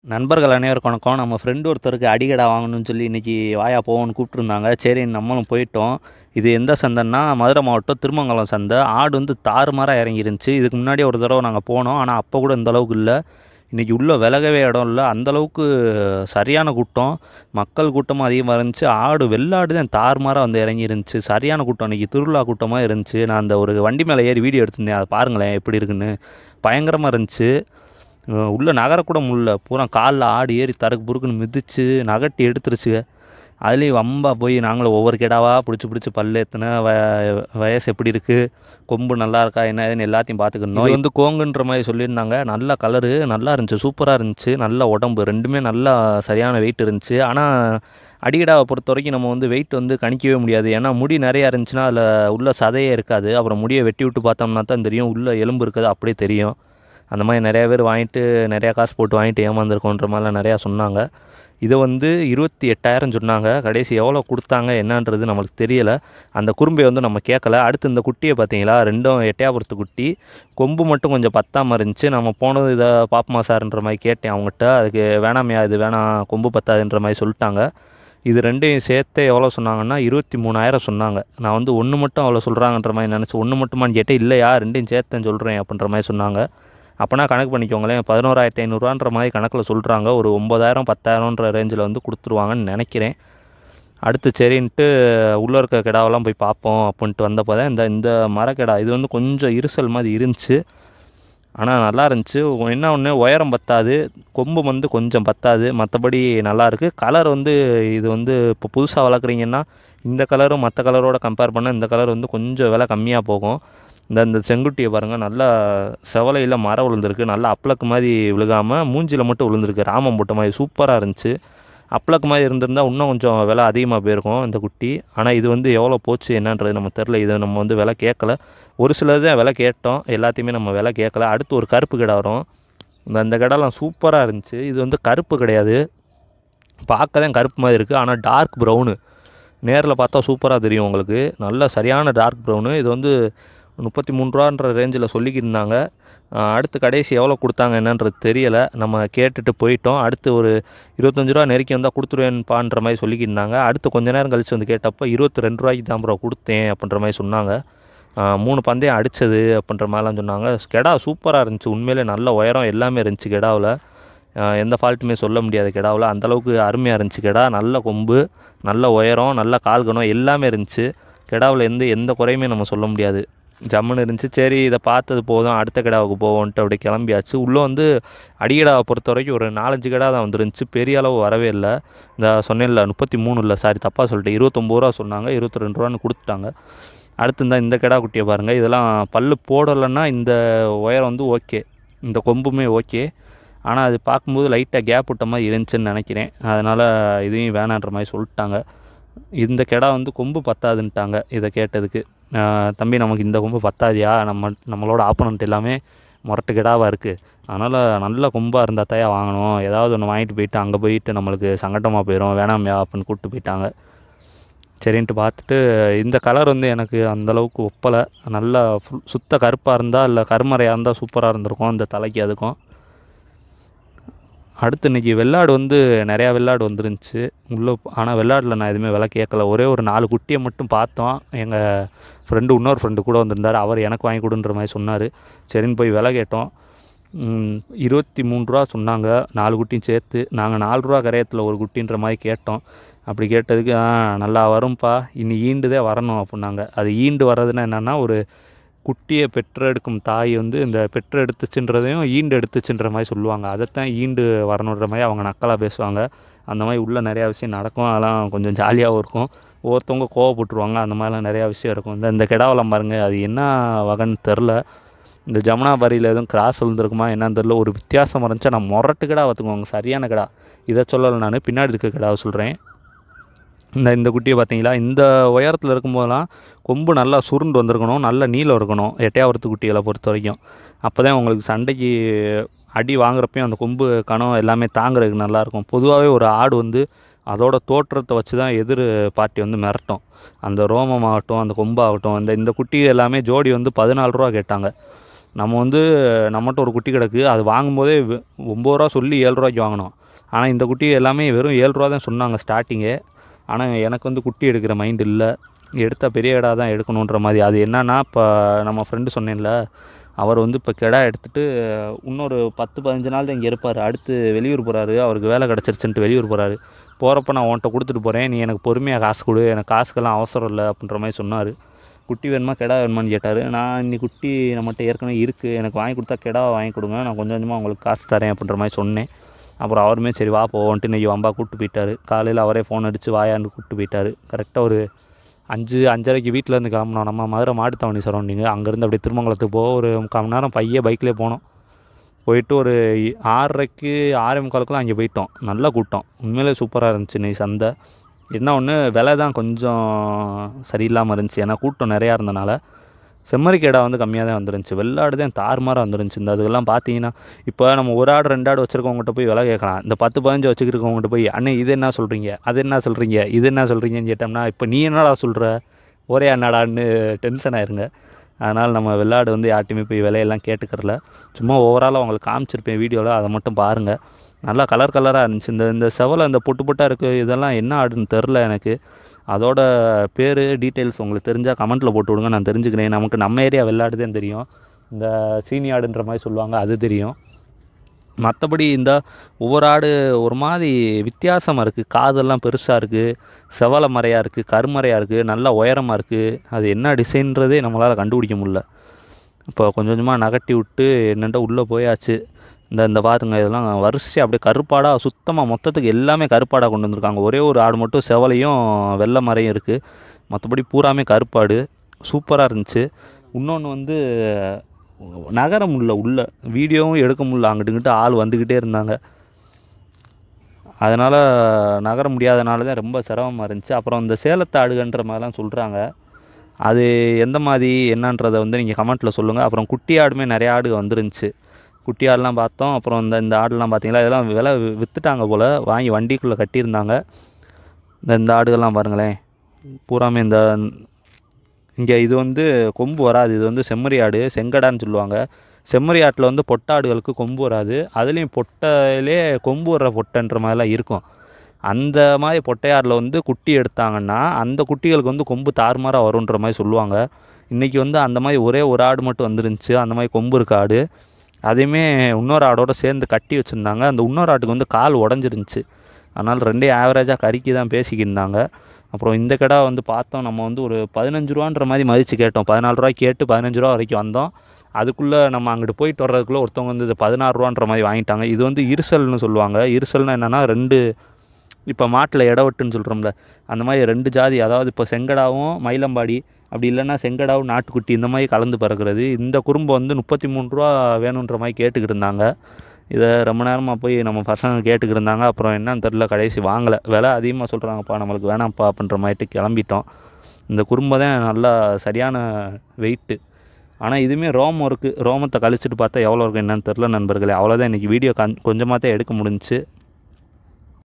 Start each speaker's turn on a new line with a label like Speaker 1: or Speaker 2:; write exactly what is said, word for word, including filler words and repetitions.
Speaker 1: நண்பர்கள் அனைவருக்கும் வணக்கம். நம்ம ஃப்ரெண்டு ஒருத்தருக்கு அடிகடா வாங்கணும்னு சொல்லி இன்றைக்கி வாயா போவோன்னு கூப்பிட்ருந்தாங்க. சரி நம்மளும் போயிட்டோம். இது எந்த சந்தைன்னா மதுரை மாவட்டம் திருமங்கலம் சந்தை. ஆடு வந்து தாறுமாறாக இறங்கிருந்துச்சு. இதுக்கு முன்னாடி ஒரு தடவை நாங்கள் போனோம். ஆனால் அப்போ கூட இந்த அளவுக்கு இல்லை. இன்றைக்கி உள்ளே விலகவே இடம் இல்லை. அந்தளவுக்கு சரியான கூட்டம், மக்கள் கூட்டமும் அதிகமாக இருந்துச்சு. ஆடு வெள்ளாடு தான் தாறுமாறாக வந்து இறங்கிருந்துச்சு. சரியான கூட்டம். இன்றைக்கி திருவிழா கூட்டமாக இருந்துச்சு. நான் அந்த ஒரு வண்டி மேலே ஏறி வீடியோ எடுத்திருந்தேன். அதை பாருங்களேன் எப்படி இருக்குன்னு. பயங்கரமாக இருந்துச்சு. உள்ளே நகரக்கூட முடியல. பூரா காலில் ஆடு ஏறி தருக்கு புருக்குன்னு மிதித்து நகட்டி எடுத்துருச்சுங்க. அதுலேயும் வம்பா போய் நாங்களும் ஒவ்வொரு கிடாவாக பிடிச்சி பிடிச்சி பல்லேற்றின வ வயசு எப்படி இருக்குது, கொம்பு நல்லா இருக்கா என்ன ஏதுன்னு எல்லாத்தையும் பார்த்துக்கணும். இது வந்து கோங்குன்ற மாதிரி சொல்லியிருந்தாங்க. நல்ல கலரு, நல்லா இருந்துச்சு, சூப்பராக இருந்துச்சு. நல்ல உடம்பு, ரெண்டுமே நல்லா சரியான வெயிட் இருந்துச்சு. ஆனால் அடிகடாவை பொறுத்த வரைக்கும் நம்ம வந்து வெயிட் வந்து கணிக்கவே முடியாது. ஏன்னா முடி நிறையா இருந்துச்சுன்னா அதில் உள்ள சதையே இருக்காது. அப்புறம் முடியை வெட்டி விட்டு பார்த்தோம்னா தான் தெரியும், உள்ளே எலும்பு இருக்கிறது அப்படியே தெரியும். அந்த மாதிரி நிறையா பேர் வாங்கிட்டு நிறையா காசு போட்டு வாங்கிட்டு ஏமாந்துருக்கோன்ற மாதிரிலாம் நிறையா சொன்னாங்க. இதை வந்து இருபத்தி எட்டாயிரம் சொன்னாங்க. கடைசி எவ்வளோ கொடுத்தாங்க என்னன்றது நம்மளுக்கு தெரியலை. அந்த குறும்பை வந்து நம்ம கேட்கல. அடுத்து இந்த குட்டியை பார்த்தீங்களா, ரெண்டும் எட்டையாபுரத்து குட்டி. கொம்பு மட்டும் கொஞ்சம் பத்தாமல் இருந்துச்சு. நம்ம போனது இதை பாப்பமா சார்ன்ற மாதிரி கேட்டேன் அவங்ககிட்ட. அதுக்கு வேணாமையா, இது வேணாம், கொம்பு பத்தாதுன்ற மாதிரி சொல்லிட்டாங்க. இது ரெண்டையும் சேர்த்து எவ்வளோ சொன்னாங்கன்னா இருபத்தி மூணாயிரம் சொன்னாங்க. நான் வந்து ஒன்று மட்டும் அவ்வளோ சொல்கிறாங்கன்ற மாதிரி நினச்சி ஒன்று மட்டுமான்னு கேட்டேன். இல்லையா ரெண்டையும் சேர்த்தேன்னு சொல்கிறேன் அப்படின்ற மாதிரி சொன்னாங்க. அப்போனா கணக்கு பண்ணிக்கோங்களேன், பதினோராயிரத்தி ஐநூறுரூவான்ற மாதிரி கணக்கில் சொல்கிறாங்க. ஒரு ஒம்பதாயிரம் பத்தாயிரம்ன்ற ரேஞ்சில் வந்து கொடுத்துருவாங்கன்னு நினைக்கிறேன். அடுத்து சரின்ட்டு உள்ளே இருக்க கிடாவெல்லாம் போய் பார்ப்போம் அப்படின்ட்டு வந்தப்போ தான் இந்த இந்த மரக்கிடா இது வந்து கொஞ்சம் இருசல் மாதிரி இருந்துச்சு. ஆனால் நல்லா இருந்துச்சு. என்ன ஒன்று, உயரம் பத்தாது, கொம்பு வந்து கொஞ்சம் பத்தாது, மற்றபடி நல்லாயிருக்கு. கலர் வந்து இது வந்து இப்போ புதுசாக வளர்க்குறீங்கன்னா இந்த கலரும் மற்ற கலரோட கம்பேர் பண்ணால் இந்த கலர் வந்து கொஞ்சம் விலை கம்மியாக போகும். இந்த இந்த செங்குட்டியை பாருங்கள், நல்லா செவலையில் மரம் விழுந்திருக்கு. நல்லா அப்ளக்கு மாதிரி விழுகாமல் மூஞ்சியில் மட்டும் விழுந்திருக்கு. ராமம் போட்ட மாதிரி சூப்பராக இருந்துச்சு. அப்ளக்கு மாதிரி இருந்திருந்தால் இன்னும் கொஞ்சம் விலை அதிகமாக போயிருக்கும் இந்த குட்டி. ஆனால் இது வந்து எவ்வளோ போச்சு என்னன்றது நம்ம தெரில. இதை நம்ம வந்து விலை கேட்கல. ஒரு சிலது தான் விலை கேட்டோம், எல்லாத்தையுமே நம்ம விலை கேட்கல. அடுத்து ஒரு கருப்பு கிடா வரும். இந்த அந்த கிடாலாம் சூப்பராக இருந்துச்சு. இது வந்து கருப்பு கிடையாது, பார்க்க தான் கருப்பு மாதிரி இருக்குது. ஆனால் டார்க் ப்ரௌனு, நேரில் பார்த்தா சூப்பராக தெரியும் உங்களுக்கு. நல்ல சரியான டார்க் ப்ரௌனு. இது வந்து முப்பத்தி மூணு ரூபான்ற ரேஞ்சில் சொல்லிக்கிருந்தாங்க. அடுத்து கடைசி எவ்வளோ கொடுத்தாங்க என்னன்றது தெரியலை. நம்ம கேட்டுட்டு போயிட்டோம். அடுத்து ஒரு இருபத்தஞ்சி ரூபா நெருக்கி வந்தால் கொடுத்துருவேன்ப்பான்ற மாதிரி சொல்லிக்கிருந்தாங்க. அடுத்து கொஞ்ச நேரம் கழித்து வந்து கேட்டப்போ இருபத்தி ரெண்டு ரூபாய்க்கு தான் ப்ரோ கொடுத்தேன் அப்படின்ற மாதிரி சொன்னாங்க. மூணு பந்தயம் அடித்தது அப்படின்ற மாதிரிலாம் சொன்னாங்க. கெடா சூப்பராக இருந்துச்சு. உண்மையிலே நல்ல உயரம் எல்லாமே இருந்துச்சு கெடாவில். எந்த ஃபால்ட்டுமே சொல்ல முடியாது கெடாவில். அந்தளவுக்கு அருமையாக இருந்துச்சு கெடா. நல்ல கொம்பு, நல்ல உயரம், நல்ல கால்கணம் எல்லாமே இருந்துச்சு. கெடாவில் எந்த எந்த குறையுமே நம்ம சொல்ல முடியாது. ஜம்முன்னு இருந்துச்சு. சரி இதை பார்த்தது போதும், அடுத்த கிடாவுக்கு போவோன்ட்டு அப்படி கிளம்பியாச்சு. உள்ளே வந்து அடிகடாவை பொறுத்த வரைக்கும் ஒரு நாலஞ்சு கிடா தான் வந்துருந்துச்சு. பெரிய அளவு வரவே இல்லை. இந்த சொன்னேன்ல முப்பத்தி மூணு இல்லை, சாரி தப்பாக சொல்லிட்டு இருபத்தொம்பது ரூபா சொன்னாங்க, இருபத்தி ரெண்டு ரூபான்னு கொடுத்துட்டாங்க. அடுத்து இந்த இந்த கிடா குட்டியை பாருங்கள். இதெல்லாம் பல் போடலைன்னா இந்த உயரம் வந்து ஓகே, இந்த கொம்புமே ஓகே. ஆனால் அது பார்க்கும்போது லைட்டாக கேப் விட்ட மாதிரி இருந்துச்சுன்னு நினைக்கிறேன். அதனால் இதையும் வேணான்ற மாதிரி சொல்லிட்டாங்க. இந்த கிடா வந்து கொம்பு பத்தாதுன்ட்டாங்க. இதை கேட்டதுக்கு, தம்பி நமக்கு இந்த கொம்பு பத்தாதியா, நம்ம நம்மளோட ஆப்போனண்ட் எல்லாமே முரட்டு கிடாவாக இருக்குது, அதனால் நல்ல கொம்பாக இருந்தால் தாயா வாங்கணும், ஏதாவது ஒன்று வாங்கிட்டு போயிட்டு அங்கே போயிட்டு நம்மளுக்கு சங்கட்டமாக போயிடும், வேணாமையா அப்படின்னு கூப்பிட்டு போயிட்டாங்க. சரின்ட்டு பார்த்துட்டு இந்த கலர் வந்து எனக்கு அந்தளவுக்கு ஒப்பலை. நல்லா ஃபுல் சுத்த கருப்பாக இருந்தால் இல்லை கருமறையாக இருந்தால் சூப்பராக இருந்திருக்கும் இந்த தலைக்கு அதுக்கும். அடுத்து இன்றைக்கி வெள்ளாடு வந்து நிறையா வெள்ளாடு வந்துருந்துச்சு உள்ளே. ஆனால் வெள்ளாடில் நான் எதுவுமே விலை கேட்கல. ஒரே ஒரு நாலு குட்டியை மட்டும் பார்த்தோம். எங்கள் ஃப்ரெண்டு இன்னொரு ஃப்ரெண்டு கூட வந்திருந்தார். அவர் எனக்கு வாங்கி கொடுன்ற மாதிரி சொன்னார். சரின்னு போய் விலை கேட்டோம். இருபத்தி மூணு ரூபா சொன்னாங்க நாலு குட்டியும் சேர்த்து. நாங்கள் நாலு ரூபா கரையத்தில் ஒரு குட்டின்ற மாதிரி கேட்டோம். அப்படி கேட்டதுக்கு நல்லா வரும்ப்பா, இனி ஈண்டுதே வரணும் அப்படின்னாங்க. அது ஈண்டு வர்றதுன்னா என்னென்னா, ஒரு குட்டியை பெற்றெடுக்கும் தாய் வந்து இந்த பெற்று எடுத்துச்சுன்றதையும் ஈண்டு எடுத்துச்சுன்ற மாதிரி சொல்லுவாங்க. அதைத்தான் ஈண்டு வரணுன்ற மாதிரி அவங்க நக்கலாக பேசுவாங்க. அந்த மாதிரி உள்ளே நிறையா விஷயம் நடக்கும். அதெல்லாம் கொஞ்சம் ஜாலியாகவும் இருக்கும். ஒவ்வொருத்தவங்க கோவப்பட்டுருவாங்க. அந்த மாதிரிலாம் நிறையா விஷயம் இருக்கும். இந்த இந்த கிடாவெல்லாம் பாருங்கள், அது என்ன வகைன்னு தெரில. இந்த ஜமுனாபாரியில் எதுவும் கிராஸ் விழுந்துருக்குமா என்னன்னு தெரில. ஒரு வித்தியாசம் இருந்துச்சா. நான் முரட்டு கிடா பார்த்துக்குவாங்க, சரியான கிடா. இதை சொல்லலை நான், பின்னாடி இருக்க கிடாவை சொல்கிறேன். இந்த இந்த குட்டியை பார்த்தீங்களா, இந்த உயரத்தில் இருக்கும்போதெல்லாம் கொம்பு நல்லா சுருண்டு வந்திருக்கணும், நல்ல நீளம் இருக்கணும் எட்டையாவரத்து குட்டிகளை பொறுத்த வரைக்கும். அப்போ தான் உங்களுக்கு சண்டைக்கு அடி வாங்குறப்பையும் அந்த கொம்பு கணம் எல்லாமே தாங்கிறதுக்கு நல்லாயிருக்கும். பொதுவாகவே ஒரு ஆடு வந்து அதோட தோற்றத்தை வச்சு தான் எதிர் பார்ட்டி வந்து மிரட்டும். அந்த ரோமமாகட்டும், அந்த கொம்பாகட்டும். இந்த இந்த குட்டி எல்லாமே ஜோடி வந்து பதினாலு ரூபா கேட்டாங்க. நம்ம வந்து நம்மகிட்ட ஒரு குட்டி கிடக்கு, அது வாங்கும்போதே ஒம்பது ரூபா சொல்லி ஏழு ரூபாய்க்கு வாங்கினோம். ஆனால் இந்த குட்டி எல்லாமே வெறும் ஏழு ரூபா தான் சொன்னாங்க ஸ்டார்டிங்கே. ஆனால் எனக்கு வந்து குட்டி எடுக்கிற மைண்ட் இல்லை, எடுத்தால் பெரிய கிடா தான் எடுக்கணுன்ற மாதிரி. அது என்னன்னா, இப்போ நம்ம ஃப்ரெண்டு சொன்னேன்ல, அவர் வந்து இப்போ கிடா எடுத்துகிட்டு இன்னொரு பத்து பதினஞ்சு நாள் தான் இங்கே இருப்பார். அடுத்து வெளியூர் போகிறாரு, அவருக்கு வேலை கிடச்சிருச்சுன்ட்டு வெளியூர் போகிறாரு. போகிறப்ப நான் உன்கிட்ட கொடுத்துட்டு போகிறேன், நீ எனக்கு பொறுமையாக காசு கொடு, எனக்கு காசுக்கெல்லாம் அவசரம் இல்லை அப்படின்ற மாதிரி சொன்னார். குட்டி வேணுமா கிடா வேணுமான்னு கேட்டார். நான் இன்னைக்கு குட்டி நம்மகிட்ட ஏற்கனவே இருக்குது, எனக்கு வாங்கி கொடுத்தா கிடாவை வாங்கி கொடுங்க, நான் கொஞ்சம் கொஞ்சமாக உங்களுக்கு காசு தரேன் அப்படின்ற மாதிரி சொன்னேன். அப்புறம் அவருமே சரி வா போவோன்ட்டு இன்றைக்கி வம்பா கூப்பிட்டு போயிட்டார். காலையில் அவரே ஃபோன் அடித்து வாயான்னு கூப்பிட்டு போயிட்டார். கரெக்டாக ஒரு அஞ்சு அஞ்சரைக்கு வீட்டிலேருந்து கிளம்புனோம். நம்ம மதுரை மாட்டுத்தாவணி சரௌண்டிங்கு. அங்கேருந்து அப்படியே திருமங்கலத்துக்கு போக ஒரு முக்கால் மணி நேரம் பையே பைக்லேயே போனோம். போயிட்டு ஒரு ஆறரைக்கு ஆறே முக்காலுக்குலாம் அங்கே போயிட்டோம். நல்ல கூட்டம், உண்மையிலே சூப்பராக இருந்துச்சு இன்றைக்கி சந்தை. என்ன ஒன்று, விலை தான் கொஞ்சம் சரியில்லாமல் இருந்துச்சு, ஏன்னா கூட்டம் நிறையா இருந்தனால. செம்மறிக்கேடா வந்து கம்மியாக தான் வந்துருந்துச்சு, வெள்ளாடு தான் தாறுமாறாக வந்துருந்துச்சு. இந்த அதுக்கெல்லாம் பார்த்தீங்கன்னா, இப்போ நம்ம ஒரு ஆடு ரெண்டு ஆடு வச்சுருக்கவங்ககிட்ட போய் விலை கேட்கலாம். இந்த பத்து பதினஞ்சு வச்சுக்கிட்டு இருக்கவங்ககிட்ட போய் அண்ணே இது என்ன சொல்கிறீங்க, அது என்ன சொல்கிறீங்க, இது என்ன சொல்கிறீங்கன்னு கேட்டோம்னா, இப்போ நீ என்னடா சொல்கிற, ஒரே என்னடான்னு டென்ஷன் ஆயிருங்க. அதனால் நம்ம வெள்ளாடு வந்து யார்ட்டையுமே போய் விலையெல்லாம் கேட்டுக்கிறல. சும்மா ஓவராலாக அவங்களுக்கு காமிச்சிருப்பேன் வீடியோவில், அதை மட்டும் பாருங்கள். நல்லா கலர் கலராக இருந்துச்சு. இந்த இந்த செவலை இந்த பொட்டு பொட்டாக இருக்குது, இதெல்லாம் என்ன ஆடுன்னு தெரில எனக்கு. அதோட பேர் டீட்டெயில்ஸ் உங்களுக்கு தெரிஞ்சால் கமெண்ட்டில் போட்டு விடுங்க, நான் தெரிஞ்சுக்கிறேன். நமக்கு நம்ம ஏரியா வெள்ளாடு தான் தெரியும், இந்த சீனி ஆடுன்ற மாதிரி சொல்லுவாங்க அது தெரியும். மற்றபடி இந்த ஒவ்வொரு ஆடு ஒரு மாதிரி வித்தியாசமாக இருக்குது. காதெல்லாம் பெருசாக இருக்குது, செவலை மறையாக இருக்குது, கருமறையாக இருக்குது, நல்லா உயரமாக இருக்குது. அது என்ன டிசைன்றதே நம்மளால் கண்டுபிடிக்க முடியல. இப்போ கொஞ்சம் கொஞ்சமாக நகட்டி விட்டு என்னென்ன உள்ளே போயாச்சு. இந்த இந்த பாருங்க, இதெல்லாம் வரிசையாக அப்படியே கருப்பாடாக சுத்தமாக மொத்தத்துக்கு எல்லாமே கருப்பாடாக கொண்டு வந்திருக்காங்க. ஒரே ஒரு ஆடு மட்டும் செவலையும் வெள்ளை மறையும் இருக்குது, மற்றபடி பூராமே கருப்பாடு. சூப்பராக இருந்துச்சு. இன்னொன்று வந்து நகர முடியல, உள்ள வீடியோவும் எடுக்க முடியல, அங்கிட்டு இங்கிட்டு ஆள் வந்துக்கிட்டே இருந்தாங்க. அதனால் நகர முடியாதனால தான் ரொம்ப சிரமமாக இருந்துச்சு. அப்புறம் இந்த சேலத்து ஆடுகன்ற மாதிரிலாம் சொல்கிறாங்க, அது எந்த மாதிரி என்னன்றதை வந்து நீங்கள் கமெண்ட்டில் சொல்லுங்கள். அப்புறம் குட்டி ஆடுமே நிறையா ஆடு வந்துருந்துச்சு, குட்டி ஆடுலாம் பார்த்தோம். அப்புறம் இந்த இந்த ஆடுலாம் பார்த்தீங்களா, இதெல்லாம் விலை விற்றுட்டாங்க போல், வாங்கி வண்டிக்குள்ளே கட்டியிருந்தாங்க. இந்த இந்த ஆடுகள்லாம் பாருங்களேன், பூராமே இந்த இங்கே இது வந்து கொம்பு வராது, இது வந்து செம்மறி ஆடு, செங்கடான்னு சொல்லுவாங்க. செம்மறி ஆட்டில் வந்து பொட்டாடுகளுக்கு கொம்பு வராது, அதுலேயும் பொட்டையிலே கொம்பு வர்ற பொட்டைன்ற மாதிரிலாம் இருக்கும். அந்த மாதிரி பொட்டையாடில் வந்து குட்டி எடுத்தாங்கன்னா அந்த குட்டிகளுக்கு வந்து கொம்பு தாறுமாறாக வருன்ற மாதிரி சொல்லுவாங்க. இன்றைக்கி வந்து அந்த மாதிரி ஒரே ஒரு ஆடு மட்டும் வந்துருந்துச்சு, அந்த மாதிரி கொம்பு இருக்க ஆடு. அதையுமே இன்னொரு ஆடோடு சேர்ந்து கட்டி வச்சுருந்தாங்க. அந்த இன்னொரு ஆட்டுக்கு வந்து கால் உடஞ்சிருந்துச்சு, அதனால் ரெண்டே ஆவரேஜாக கறிக்கு தான் பேசிக்கிருந்தாங்க. அப்புறம் இந்த கடை வந்து பார்த்தோம், நம்ம வந்து ஒரு பதினஞ்சு ரூபான்ற மாதிரி மதித்து கேட்டோம். பதினாலு ரூபாய்க்கு கேட்டு பதினஞ்சு ரூபா வரைக்கும் வந்தோம். அதுக்குள்ளே நம்ம அங்கிட்டு போயிட்டு வர்றதுக்குள்ளே ஒருத்தவங்க வந்து இது பதினாறு ரூபான்ற மாதிரி வாங்கிட்டாங்க. இது வந்து இருசல்னு சொல்லுவாங்க. இருசல்னால் என்னென்னா, ரெண்டு இப்போ மாட்டில் இடவட்டுன்னு சொல்கிறோம்ல, அந்த மாதிரி ரெண்டு ஜாதி, அதாவது இப்போ செங்கடாவும் மயிலம்பாடி, அப்படி இல்லைன்னா செங்கடாவும் நாட்டுக்குட்டி, இந்த மாதிரி கலந்து பிறக்கிறது. இந்த குறும்பை வந்து முப்பத்தி மூணு ரூபா வேணுன்ற மாதிரி கேட்டுக்கிட்டு இருந்தாங்க. இதை ரொம்ப நேரமாக போய் நம்ம பசங்க கேட்டுக்கிட்டு இருந்தாங்க. அப்புறம் என்னன்னு தெரில, கடைசி வாங்கலை. விலை அதிகமாக சொல்கிறாங்கப்பா, நம்மளுக்கு வேணாம்ப்பா அப்படின்ற மாதிரிட்டு கிளம்பிட்டோம். இந்த குறும்பை தான் நல்லா சரியான வெயிட்டு. ஆனால் இதுவுமே ரோமம் இருக்குது, ரோமத்தை கழிச்சிட்டு பார்த்தா எவ்வளோ இருக்கும் என்னன்னு தெரில நண்பர்களே. அவ்வளோதான், இன்றைக்கி வீடியோ கண் கொஞ்சமாக தான் எடுக்க முடிஞ்சிச்சு.